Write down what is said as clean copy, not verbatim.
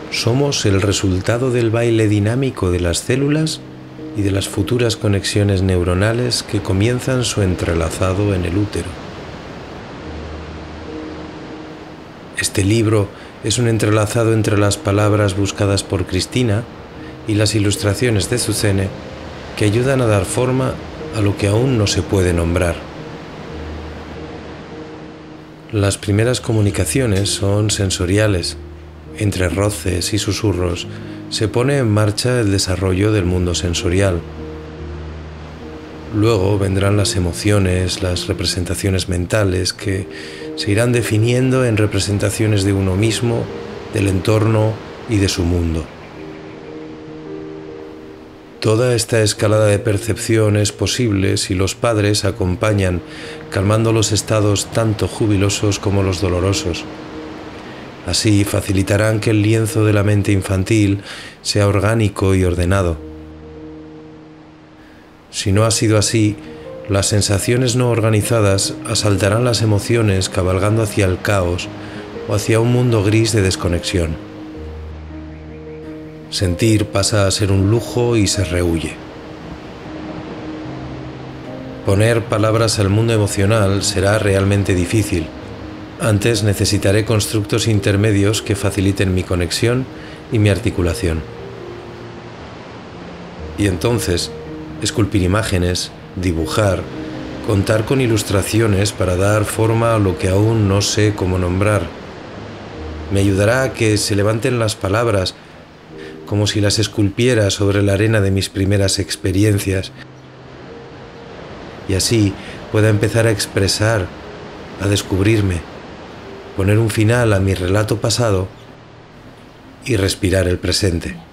Somos el resultado del baile dinámico de las células y de las futuras conexiones neuronales que comienzan su entrelazado en el útero. Este libro es un entrelazado entre las palabras buscadas por Cristina y las ilustraciones de Sucene que ayudan a dar forma a lo que aún no se puede nombrar. Las primeras comunicaciones son sensoriales. Entre roces y susurros se pone en marcha el desarrollo del mundo sensorial. Luego vendrán las emociones, las representaciones mentales que se irán definiendo en representaciones de uno mismo, del entorno y de su mundo. Toda esta escalada de percepción es posible si los padres acompañan, calmando los estados tanto jubilosos como los dolorosos. Así facilitarán que el lienzo de la mente infantil sea orgánico y ordenado. Si no ha sido así, las sensaciones no organizadas asaltarán las emociones cabalgando hacia el caos o hacia un mundo gris de desconexión. Sentir pasa a ser un lujo y se rehúye. Poner palabras al mundo emocional será realmente difícil. Antes necesitaré constructos intermedios que faciliten mi conexión y mi articulación. Y entonces, esculpir imágenes, dibujar, contar con ilustraciones para dar forma a lo que aún no sé cómo nombrar. Me ayudará a que se levanten las palabras como si las esculpiera sobre la arena de mis primeras experiencias y así pueda empezar a expresar, a descubrirme, poner un final a mi relato pasado y respirar el presente.